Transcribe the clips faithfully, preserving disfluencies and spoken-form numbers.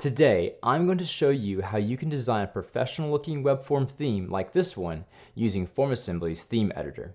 Today, I'm going to show you how you can design a professional looking web form theme like this one using FormAssembly's theme editor.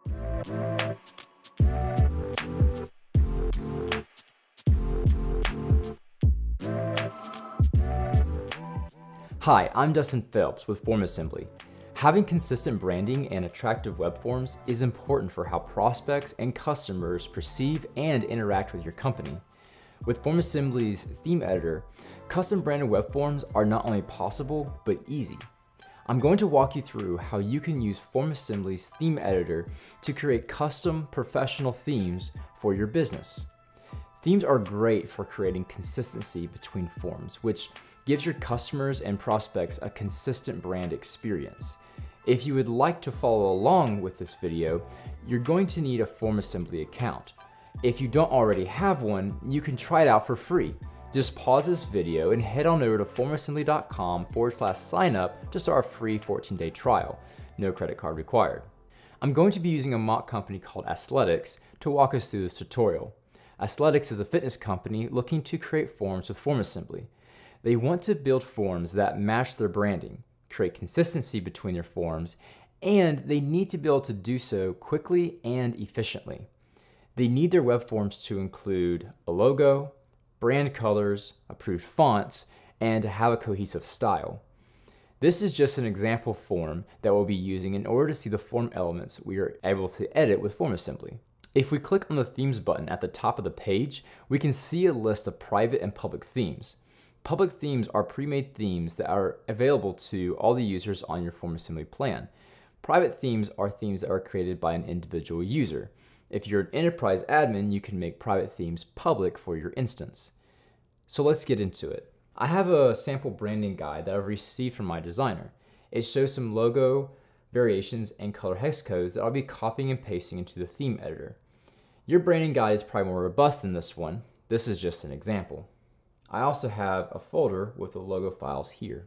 Hi, I'm Dustin Phelps with FormAssembly. Having consistent branding and attractive web forms is important for how prospects and customers perceive and interact with your company. With FormAssembly's theme editor, custom branded web forms are not only possible, but easy. I'm going to walk you through how you can use FormAssembly's theme editor to create custom professional themes for your business. Themes are great for creating consistency between forms, which gives your customers and prospects a consistent brand experience. If you would like to follow along with this video, you're going to need a FormAssembly account. If you don't already have one, you can try it out for free. Just pause this video and head on over to formassembly.com forward slash sign up to start a free fourteen day trial. No credit card required. I'm going to be using a mock company called Athletics to walk us through this tutorial. Athletics is a fitness company looking to create forms with FormAssembly. They want to build forms that match their branding, create consistency between their forms, and they need to be able to do so quickly and efficiently. They need their web forms to include a logo, brand colors, approved fonts, and to have a cohesive style. This is just an example form that we'll be using in order to see the form elements we are able to edit with FormAssembly. If we click on the Themes button at the top of the page, we can see a list of private and public themes. Public themes are pre-made themes that are available to all the users on your FormAssembly plan. Private themes are themes that are created by an individual user. If you're an enterprise admin, you can make private themes public for your instance. So let's get into it. I have a sample branding guide that I've received from my designer. It shows some logo variations and color hex codes that I'll be copying and pasting into the theme editor. Your branding guide is probably more robust than this one. This is just an example. I also have a folder with the logo files here.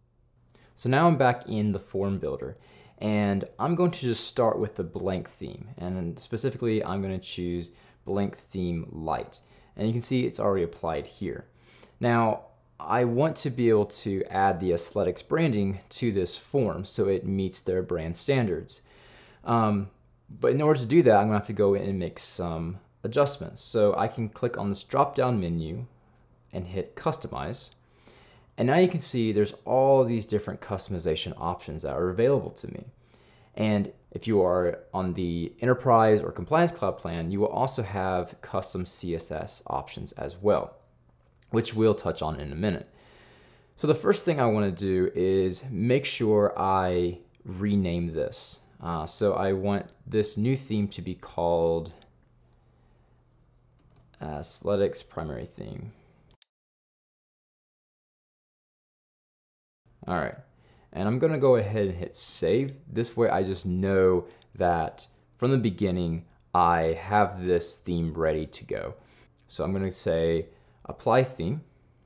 So now I'm back in the form builder, and I'm going to just start with the blank theme, and specifically I'm going to choose blank theme light, and you can see it's already applied here. Now I want to be able to add the Athletics branding to this form so it meets their brand standards. Um, but in order to do that, I'm going to have to go in and make some adjustments. So I can click on this drop down menu and hit customize. And now you can see there's all these different customization options that are available to me. And if you are on the Enterprise or Compliance Cloud plan, you will also have custom C S S options as well, which we'll touch on in a minute. So the first thing I want to do is make sure I rename this. Uh, so I want this new theme to be called Athletics Primary Theme. All right, and I'm gonna go ahead and hit save. This way I just know that from the beginning, I have this theme ready to go. So I'm gonna say apply theme.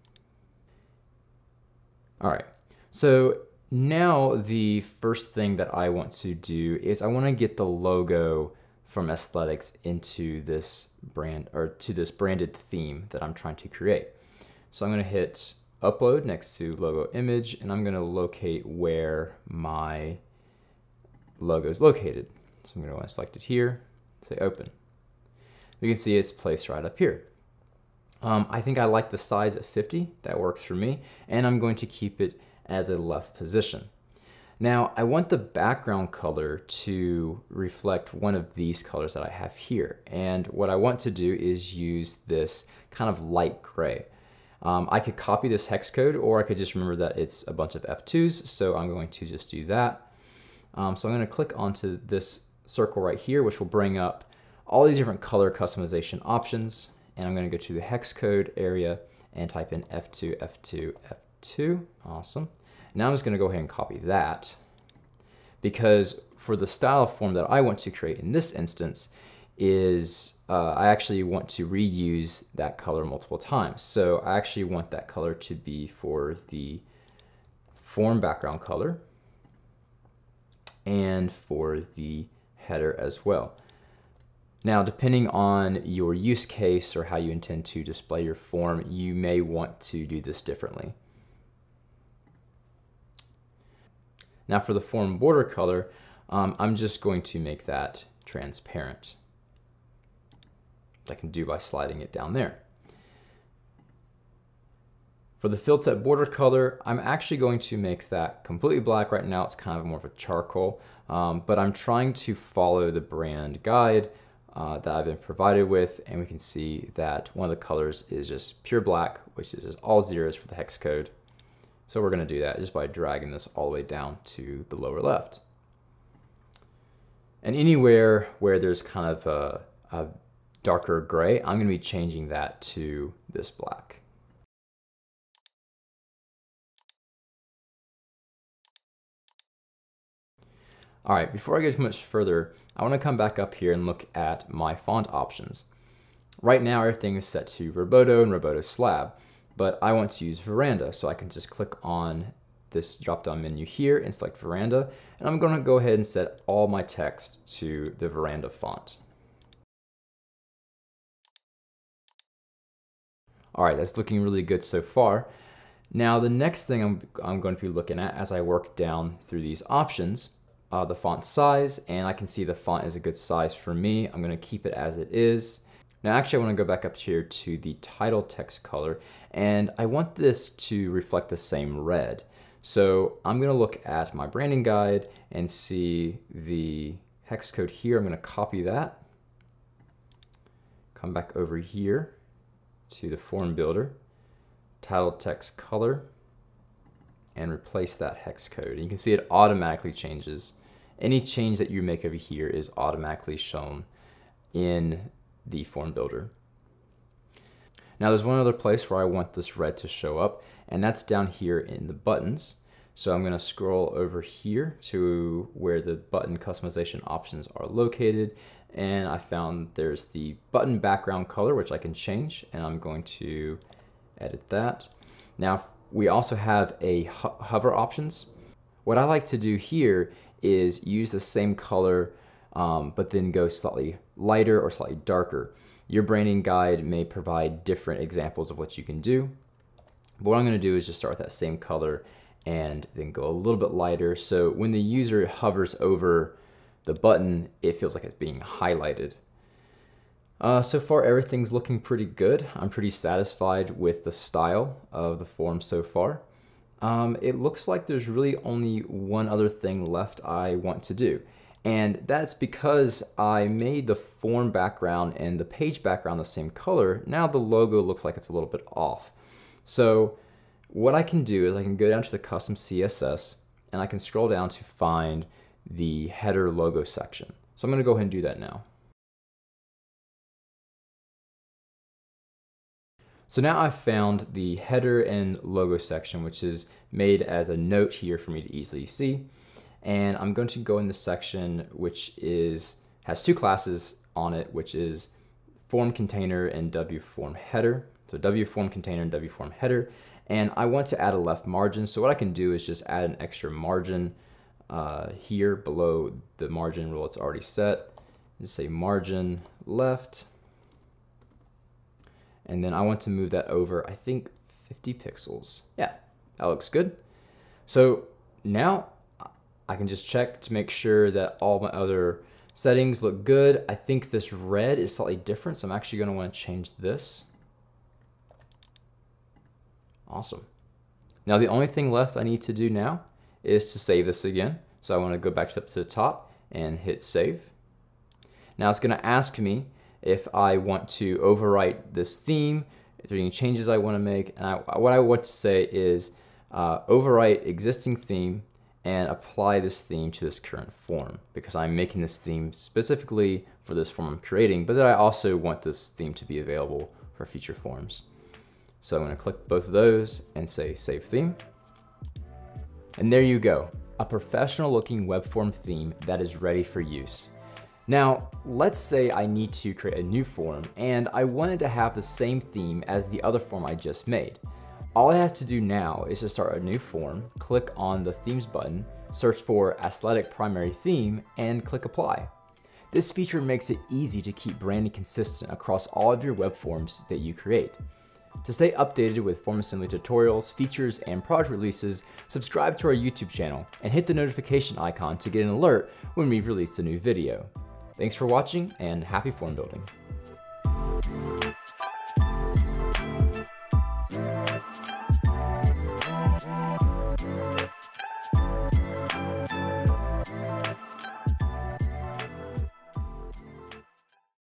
All right, so now the first thing that I want to do is I wanna get the logo from Athletics into this brand, or to this branded theme that I'm trying to create. So I'm gonna hit upload next to logo image, and I'm going to locate where my logo is located. So I'm going to select it here, say open. You can see it's placed right up here. Um, I think I like the size at fifty, that works for me, and I'm going to keep it as a left position. Now I want the background color to reflect one of these colors that I have here, and what I want to do is use this kind of light gray. Um, I could copy this hex code, or I could just remember that it's a bunch of F twos, so I'm going to just do that. Um, so I'm going to click onto this circle right here, which will bring up all these different color customization options, and I'm going to go to the hex code area and type in F two, F two, F two. Awesome. Now I'm just going to go ahead and copy that, because for the style of form that I want to create in this instance is uh, I actually want to reuse that color multiple times. So I actually want that color to be for the form background color and for the header as well. Now, depending on your use case or how you intend to display your form, you may want to do this differently. Now for the form border color, um, I'm just going to make that transparent. I can do by sliding it down there. For the field set border color, I'm actually going to make that completely black. Right now it's kind of more of a charcoal, um, but I'm trying to follow the brand guide uh, that I've been provided with, and we can see that one of the colors is just pure black, which is just all zeros for the hex code. So we're going to do that just by dragging this all the way down to the lower left. And anywhere where there's kind of a, a darker gray, I'm going to be changing that to this black. All right, before I go too much further, I want to come back up here and look at my font options. Right now, everything is set to Roboto and Roboto Slab, but I want to use Veranda, so I can just click on this drop-down menu here and select Veranda, and I'm going to go ahead and set all my text to the Veranda font. All right, that's looking really good so far. Now, the next thing I'm, I'm going to be looking at as I work down through these options, uh, the font size, and I can see the font is a good size for me. I'm going to keep it as it is. Now, actually, I want to go back up here to the title text color, and I want this to reflect the same red. So I'm going to look at my branding guide and see the hex code here. I'm going to copy that, come back over here to the form builder, title text color, and replace that hex code. And you can see it automatically changes. Any change that you make over here is automatically shown in the form builder. Now there's one other place where I want this red to show up, and that's down here in the buttons. So I'm going to scroll over here to where the button customization options are located, and I found there's the button background color, which I can change, and I'm going to edit that. Now we also have a ho hover options. What I like to do here is use the same color, um, but then go slightly lighter or slightly darker. Your branding guide may provide different examples of what you can do. But what I'm going to do is just start with that same color and then go a little bit lighter. So when the user hovers over the button, it feels like it's being highlighted. Uh, so far, everything's looking pretty good. I'm pretty satisfied with the style of the form so far. Um, it looks like there's really only one other thing left I want to do. And that's because I made the form background and the page background the same color. Now the logo looks like it's a little bit off. So what I can do is I can go down to the custom C S S and I can scroll down to find the header logo section. So I'm going to go ahead and do that now. So now I've found the header and logo section, which is made as a note here for me to easily see. And I'm going to go in the section which is has two classes on it, which is form container and W form header. So W form container and W form header. And I want to add a left margin. So what I can do is just add an extra margin uh, here below the margin rule it's already set. Just say margin left. And then I want to move that over, I think fifty pixels. Yeah, that looks good. So now I can just check to make sure that all my other settings look good. I think this red is slightly different, so I'm actually going to want to change this. Awesome. Now the only thing left I need to do now is to save this again. So I want to go back up to the top and hit save. Now it's going to ask me if I want to overwrite this theme, if there are any changes I want to make. And I, what I want to say is uh, overwrite existing theme and apply this theme to this current form, because I'm making this theme specifically for this form I'm creating, but then I also want this theme to be available for future forms. So I'm going to click both of those and say Save Theme. And there you go, a professional looking web form theme that is ready for use. Now, let's say I need to create a new form and I wanted to have the same theme as the other form I just made. All I have to do now is to start a new form, click on the Themes button, search for Athletic Primary Theme, and click Apply. This feature makes it easy to keep branding consistent across all of your web forms that you create. To stay updated with FormAssembly tutorials, features, and product releases, subscribe to our YouTube channel and hit the notification icon to get an alert when we release a new video. Thanks for watching and happy form building.